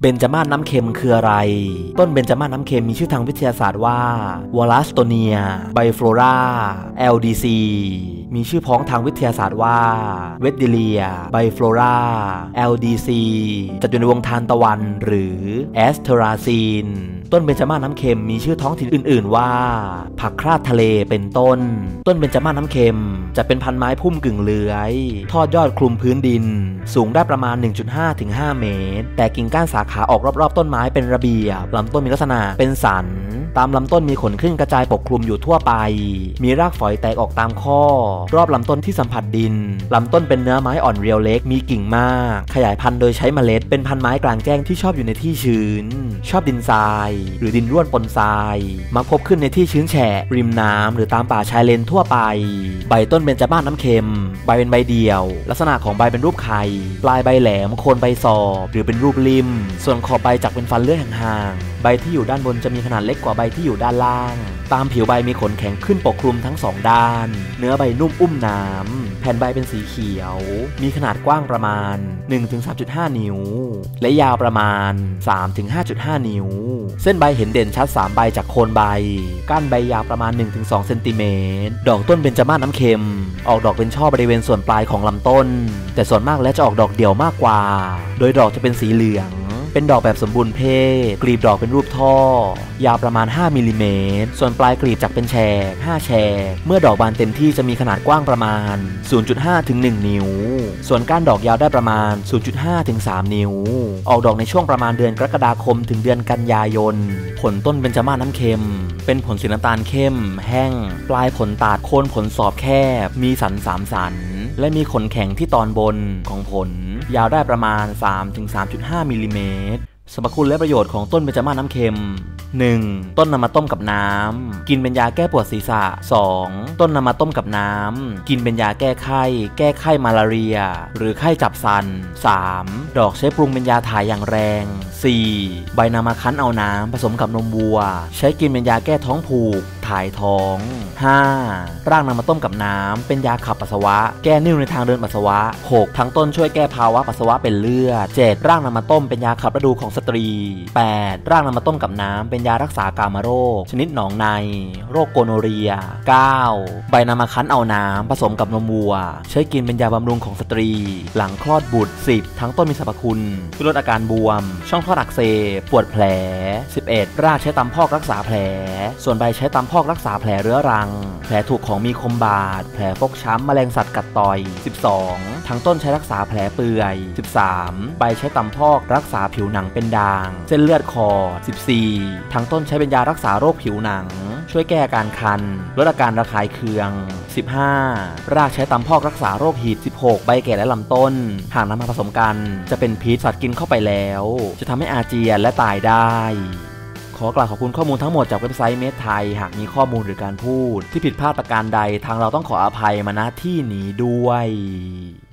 เบญจมาศน้ำเค็มคืออะไรต้นเบญจมาศน้ำเค็มมีชื่อทางวิทยาศาสตร์ว่าวอลลัสโตเนียไบโฟลราLDC มีชื่อพ้องทางวิทยาศาสตร์ว่าเวดดิเลียไบโฟลรา LDC จัดอยู่ในวงทานตะวันหรือแอสเทราซีนต้นเบญจมาศน้ำเค็มมีชื่อท้องถิ่นอื่นๆว่าผักคราดทะเลเป็นต้นเบญจมาศน้ำเค็มจะเป็นพันไม้พุ่มกึ่งเลื้อยทอดยอดคลุมพื้นดินสูงได้ประมาณ 1.5 ถึง 5 เมตรแต่กิ่งก้านสาขาออกรอบๆต้นไม้เป็นระเบียบลำต้นมีลักษณะเป็นสันตามลำต้นมีขนขึ้นกระจายปกคลุมอยู่ทั่วไปมีรากฝอยแตกออกตามข้อรอบลำต้นที่สัมผัสดินลำต้นเป็นเนื้อไม้อ่อนเรียวเล็กมีกิ่งมากขยายพันธุ์โดยใช้เมล็ดเป็นพันไม้กลางแจ้งที่ชอบอยู่ในที่ชื้นชอบดินทรายหรือดินร่วนปนทรายมักพบขึ้นในที่ชื้นแฉะริมน้ำหรือตามป่าชายเลนทั่วไปใบต้นเบญจมาศน้ำเค็มใบเป็นใบเดี่ยวลักษณะของใบเป็นรูปไข่ปลายใบแหลมโคนใบสอบหรือเป็นรูปริมส่วนขอบใบจักเป็นฟันเลื่อยห่างๆใบที่อยู่ด้านบนจะมีขนาดเล็กกว่าใบที่อยู่ด้านล่างตามผิวใบมีขนแข็งขึ้นปกคลุมทั้งสองด้านเนื้อใบนุ่มอุ้มน้ำแผ่นใบเป็นสีเขียวมีขนาดกว้างประมาณ 1-3.5 นิ้วและยาวประมาณ 3-5.5 นิ้วเส้นใบเห็นเด่นชัด3ใบจากโคนใบก้านใบยาวประมาณ 1-2 เซนติเมตรดอกต้นเบญจมาศน้ำเค็มออกดอกเป็นช่อบริเวณส่วนปลายของลำต้นแต่ส่วนมากแล้วจะออกดอกเดี่ยวมากกว่าโดยดอกจะเป็นสีเหลืองเป็นดอกแบบสมบูรณ์เพศกลีบดอกเป็นรูปท่อยาวประมาณ5มิลลิเมตรส่วนปลายกลีบจักเป็นแฉก5แฉกเมื่อดอกบานเต็มที่จะมีขนาดกว้างประมาณ 0.5 ถึง 1 นิ้วส่วนก้านดอกยาวได้ประมาณ 0.5 ถึง 3 นิ้วออกดอกในช่วงประมาณเดือนกรกฎาคมถึงเดือนกันยายนผลต้นเบญจมาศน้ำเค็มเป็นผลสีน้ำตาลเข้มแห้งปลายผลตาดโคนผลสอบแคบมีสัน3 สันและมีขนแข็งที่ตอนบนของผลยาวได้ประมาณ 3-3.5 มิลลิเมตรสรรพคุณและประโยชน์ของต้นเบญจมาศน้ำเค็ม 1. ต้นนำมาต้มกับน้ำกินเป็นยาแก้ปวดศีรษะ 2. ต้นนำมาต้มกับน้ำกินเป็นยาแก้ไข้มาลาเรียหรือไข้จับสัน 3. ดอกใช้ปรุงเป็นยาถ่ายอย่างแรง 4. ใบนำมาคั้นเอาน้ำผสมกับนมวัวใช้กินเป็นยาแก้ท้องผูกถ่ายท้อง 5. รากนำมาต้มกับน้ำเป็นยาขับปัสสาวะแก้นิ่วในทางเดินปัสสาวะ 6. ทั้งต้นช่วยแก้ภาวะปัสสาวะเป็นเลือด 7. รากนำมาต้มเป็นยาขับฤดูของสตรี 8. รากนำมาต้มกับน้ำเป็นยารักษากามโรคชนิดหนองในโรคโกโนเรีย 9. ใบนำมาคั้นเอาน้ำผสมกับนมวัวใช้กินเป็นยาบำรุงของสตรีหลังคลอดบุตร 10. ทั้งต้นมีสรรพคุณช่วยลดอาการบวมช่องคลอดอักเสบปวดแผล 11. รากใช้ตำพอกรักษาแผลส่วนใบใช้ตำพอกรักษาแผลเรื้อรังแผลถูกของมีคมบาดแผลฟกช้ำแมลงสัตว์กัดต่อย 12. ทั้งต้นใช้รักษาแผลเปื่อย 13. ใบใช้ตำพอกรักษาผิวหนังเป็นด่างเส้นเลือดคอ 14. ทั้งต้นใช้เป็นยารักษาโรคผิวหนังช่วยแก้อาการคันลดอาการระคายเคือง 15. รากใช้ตำพอกรักษาโรคหีบ 16. ใบแก่และลำต้นหากนำมาผสมกันจะเป็นพิษสัตว์กินเข้าไปแล้วจะทำให้อาเจียนและตายได้ขอกล่าวขอบคุณข้อมูลทั้งหมดจากเว็บไซต์เมดไทยหากมีข้อมูลหรือการพูดที่ผิดพลาดประการใดทางเราต้องขออภัยมาณที่นี้ด้วย